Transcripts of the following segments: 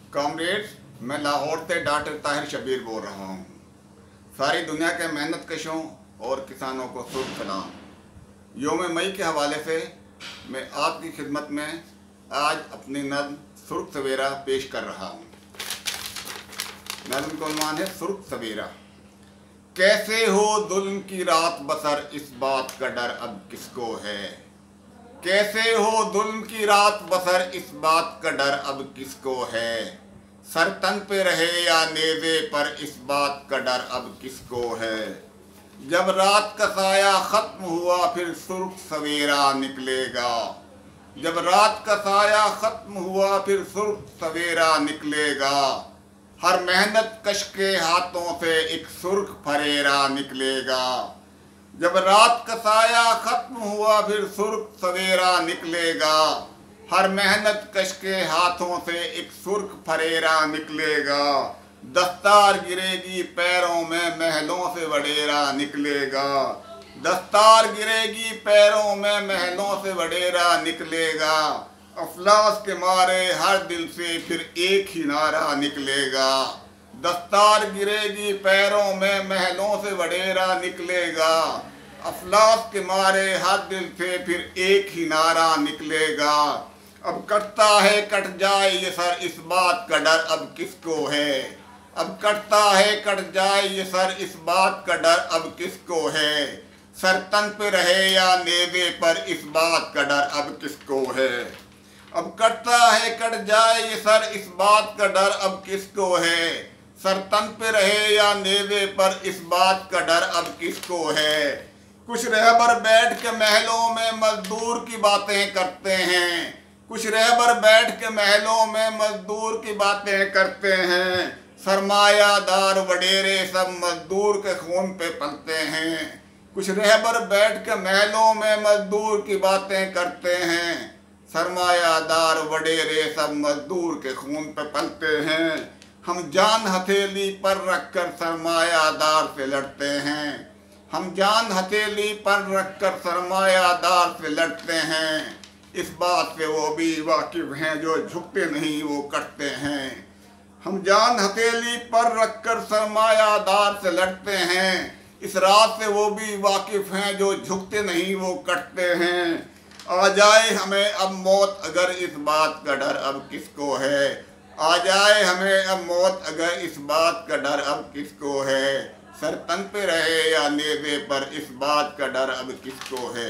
Comrades, मैं लाहौर से doctor Tahir Shabir बोल रहा हूँ। सारी दुनिया के मेहनत कशों और किसानों को शुभ सलाम। योम मई के हवाले से मैं आपकी खिदमत में आज अपनी नज़्म सुर्ख सवेरा पेश कर रहा हूँ। नज़्म का उन्वान है सुर्ख सवेरा। कैसे हो जुल्म की रात बसर, इस बात का डर अब किसको है। कैसे हो जुल्म की रात बसर, इस बात का डर अब किसको है। सर तन पे रहे या नेज़े पर, इस बात का डर अब किसको है। जब रात का साया खत्म हुआ फिर सुर्ख सवेरा निकलेगा। जब रात का साया खत्म हुआ फिर सुर्ख सवेरा निकलेगा। हर मेहनत कश के हाथों से एक सुर्ख फरेरा निकलेगा। जब रात का साया खत्म हुआ फिर सुर्ख सवेरा निकलेगा। हर मेहनत कश के हाथों से एक सुर्ख फरेरा निकलेगा। दस्तार गिरेगी पैरों में, महलों से वडेरा निकलेगा। दस्तार गिरेगी पैरों में, महलों से वडेरा निकलेगा। अफलास के मारे हर दिल से फिर एक ही नारा निकलेगा। दस्तार गिरेगी पैरों में, महलों से वडेरा निकलेगा। अफलास के मारे हर दिल से फिर एक ही नारा निकलेगा। अब कटता है कट जाए ये सर, इस बात का डर अब किसको है। अब कटता है कट जाए ये सर, इस बात का डर अब किसको है। सर तन पे रहे या नेज़े पर, इस बात का डर अब किसको है। अब कटता है कट जाए ये सर, इस बात का डर अब किसको है। सर तन पे रहे या नेज़े पर, इस बात का डर अब किसको है। कुछ रहबर बैठ के महलों में मजदूर की बातें करते हैं। कुछ रहबर बैठ के महलों में मजदूर की बातें करते हैं। सरमायादार वडेरे सब मजदूर के खून पे पलते हैं। कुछ रहबर बैठ के महलों में मजदूर की बातें करते हैं। सरमायादार वडेरे सब मजदूर के खून पे पलते हैं। हम जान हथेली पर रखकर सरमायादार से लड़ते हैं। हम जान हथेली पर रखकर सरमायादार से लड़ते हैं। इस बात से वो भी वाकिफ हैं जो झुकते नहीं वो कटते हैं। हम जान हथेली पर रखकर सरमायादार से लड़ते हैं। इस रात से वो भी वाकिफ हैं जो झुकते नहीं वो कटते हैं। आ जाए हमें अब मौत अगर, इस बात का डर अब किसको है। आ जाए हमें अब मौत अगर, इस बात का डर अब किसको है। सर तन पे रहे या नेज़े पर, इस बात का डर अब किसको है।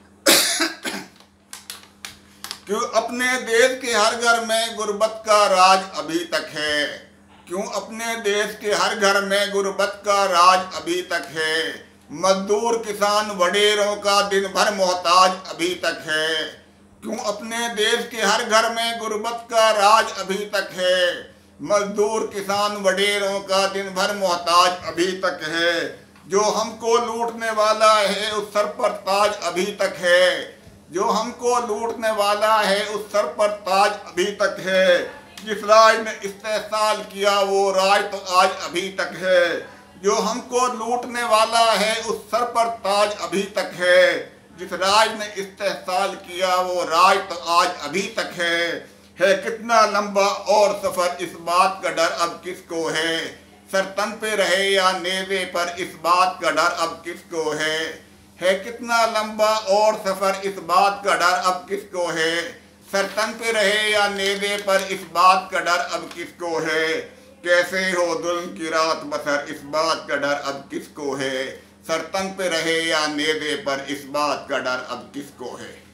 क्यों अपने देश के हर घर में गुर्बत का राज अभी तक है। क्यों अपने देश के हर घर में गुर्बत का राज अभी तक है। मजदूर किसान वडेरों का दिन भर मोहताज अभी तक है। क्यों अपने देश के हर घर में गुर्बत का राज अभी तक है। मजदूर किसान वडेरों का दिन भर मोहताज अभी तक है। जो हमको लूटने वाला है उस सर पर ताज अभी तक है। जो हमको लूटने वाला है उस सर पर ताज अभी तक है। जिस राज ने इस्तेहसाल किया वो राज तो आज अभी तक है। जो हमको लूटने वाला है उस सर पर ताज अभी तक है। जिस राज ने इस्तेहसाल किया वो राज तो आज अभी तक है कितना लंबा और सफ़र, इस बात का डर अब किसको है। सर तन पे रहे या नेज़े पर, इस बात का डर अब किसको है कितना लंबा और सफ़र, इस बात का डर अब किसको है। सर तन पे रहे या नेज़े पर, इस बात का डर अब किसको है। कैसे हो जुल्म की रात बसर, इस बात का डर अब किसको है। सर तन पे रहे या नेज़े पर, इस बात का डर अब किसको है।